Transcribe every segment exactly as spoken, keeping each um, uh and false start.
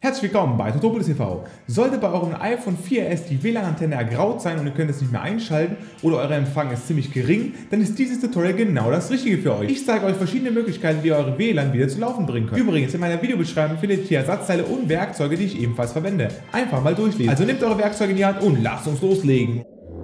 Herzlich willkommen bei Tutorials T V. Sollte bei eurem iPhone vier S die W L A N-Antenne ergraut sein und ihr könnt es nicht mehr einschalten oder euer Empfang ist ziemlich gering, dann ist dieses Tutorial genau das Richtige für euch. Ich zeige euch verschiedene Möglichkeiten, wie ihr eure W L A N wieder zu laufen bringen könnt. Übrigens, in meiner Videobeschreibung findet ihr Ersatzteile und Werkzeuge, die ich ebenfalls verwende. Einfach mal durchlesen. Also nehmt eure Werkzeuge in die Hand und lasst uns loslegen.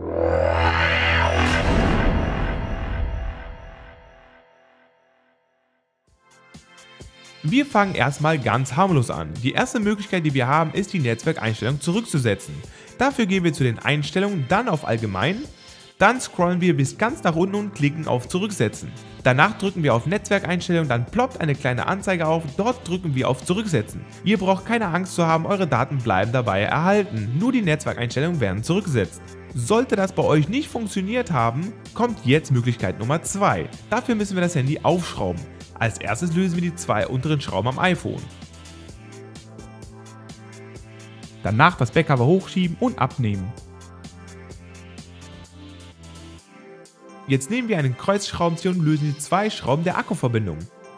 Wir fangen erstmal ganz harmlos an. Die erste Möglichkeit, die wir haben, ist die Netzwerkeinstellung zurückzusetzen. Dafür gehen wir zu den Einstellungen, dann auf Allgemein, dann scrollen wir bis ganz nach unten und klicken auf Zurücksetzen. Danach drücken wir auf Netzwerkeinstellungen, dann ploppt eine kleine Anzeige auf, dort drücken wir auf Zurücksetzen. Ihr braucht keine Angst zu haben, eure Daten bleiben dabei erhalten, nur die Netzwerkeinstellungen werden zurückgesetzt. Sollte das bei euch nicht funktioniert haben, kommt jetzt Möglichkeit Nummer zwei. Dafür müssen wir das Handy aufschrauben. Als erstes lösen wir die zwei unteren Schrauben am iPhone. Danach das Backcover hochschieben und abnehmen. Jetzt nehmen wir einen Kreuzschraubenzieher und lösen die zwei Schrauben der Akkuverbindung.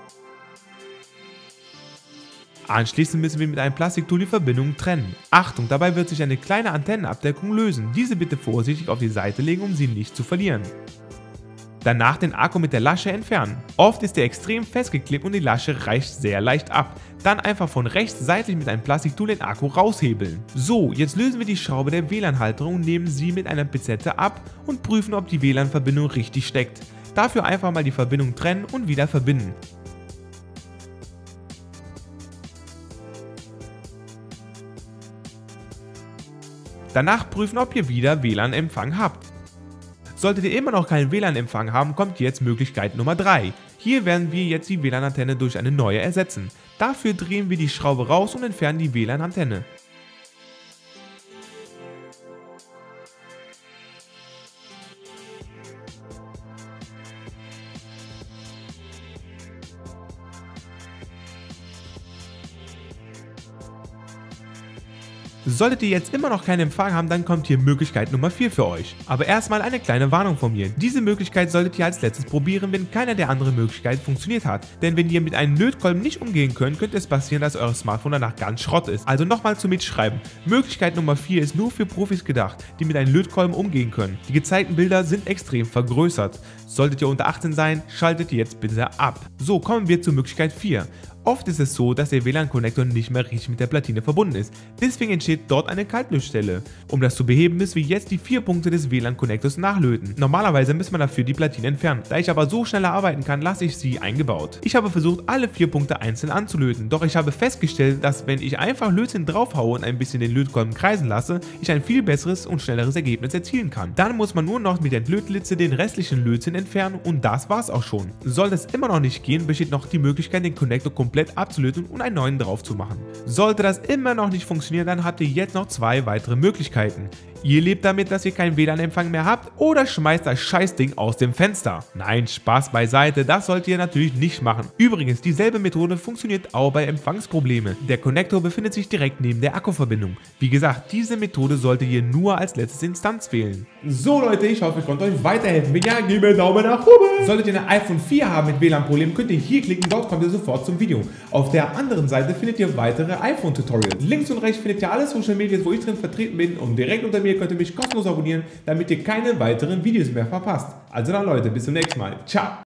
Anschließend müssen wir mit einem Plastiktool die Verbindung trennen. Achtung, dabei wird sich eine kleine Antennenabdeckung lösen. Diese bitte vorsichtig auf die Seite legen, um sie nicht zu verlieren. Danach den Akku mit der Lasche entfernen. Oft ist der extrem festgeklebt und die Lasche reicht sehr leicht ab. Dann einfach von rechts seitlich mit einem Plastiktool den Akku raushebeln. So, jetzt lösen wir die Schraube der W L A N-Halterung, nehmen sie mit einer Pinzette ab und prüfen, ob die W L A N-Verbindung richtig steckt. Dafür einfach mal die Verbindung trennen und wieder verbinden. Danach prüfen, ob ihr wieder W L A N-Empfang habt. Solltet ihr immer noch keinen W L A N-Empfang haben, kommt jetzt Möglichkeit Nummer drei. Hier werden wir jetzt die W L A N-Antenne durch eine neue ersetzen. Dafür drehen wir die Schraube raus und entfernen die W L A N-Antenne. Solltet ihr jetzt immer noch keinen Empfang haben, dann kommt hier Möglichkeit Nummer vier für euch. Aber erstmal eine kleine Warnung von mir. Diese Möglichkeit solltet ihr als letztes probieren, wenn keiner der anderen Möglichkeiten funktioniert hat. Denn wenn ihr mit einem Lötkolben nicht umgehen könnt, könnte es passieren, dass euer Smartphone danach ganz Schrott ist. Also nochmal zum Mitschreiben. Möglichkeit Nummer vier ist nur für Profis gedacht, die mit einem Lötkolben umgehen können. Die gezeigten Bilder sind extrem vergrößert. Solltet ihr unter achtzehn sein, schaltet ihr jetzt bitte ab. So, kommen wir zur Möglichkeit vier. Oft ist es so, dass der W L A N-Konnektor nicht mehr richtig mit der Platine verbunden ist. Deswegen entsteht dort eine Kaltlötstelle. Um das zu beheben, müssen wir jetzt die vier Punkte des W L A N-Konnektors nachlöten. Normalerweise müssen wir dafür die Platine entfernen. Da ich aber so schneller arbeiten kann, lasse ich sie eingebaut. Ich habe versucht, alle vier Punkte einzeln anzulöten, doch ich habe festgestellt, dass wenn ich einfach Lötzinn draufhaue und ein bisschen den Lötkolben kreisen lasse, ich ein viel besseres und schnelleres Ergebnis erzielen kann. Dann muss man nur noch mit der Lötlitze den restlichen Lötzinn entfernen und das war's auch schon. Sollte es immer noch nicht gehen, besteht noch die Möglichkeit, den Konnektor komplett abzulöten und einen neuen drauf zu machen. Sollte das immer noch nicht funktionieren, dann habt ihr jetzt noch zwei weitere Möglichkeiten. Ihr lebt damit, dass ihr keinen W L A N-Empfang mehr habt oder schmeißt das Scheißding aus dem Fenster. Nein, Spaß beiseite, das sollt ihr natürlich nicht machen. Übrigens, dieselbe Methode funktioniert auch bei Empfangsproblemen. Der Konnektor befindet sich direkt neben der Akkuverbindung. Wie gesagt, diese Methode solltet ihr nur als letzte Instanz wählen. So Leute, ich hoffe, ich konnte euch weiterhelfen. Wenn ja, gebt mir einen Daumen nach oben. Solltet ihr ein iPhone vier haben mit W L A N-Problemen, könnt ihr hier klicken, dort kommt ihr sofort zum Video. Auf der anderen Seite findet ihr weitere iPhone-Tutorials. Links und rechts findet ihr alle Social Media, wo ich drin vertreten bin und direkt unter mir könnt ihr mich kostenlos abonnieren, damit ihr keine weiteren Videos mehr verpasst. Also dann Leute, bis zum nächsten Mal. Ciao!